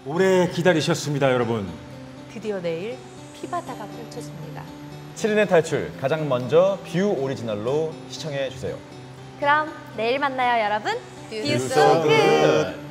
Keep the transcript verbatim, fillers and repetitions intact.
오래 기다리셨습니다, 여러분. 드디어 내일 피바다가 펼쳐집니다. 칠 인의 탈출, 가장 먼저 뷰 오리지널로 시청해 주세요. 그럼 내일 만나요, 여러분. 뷰 소 굿!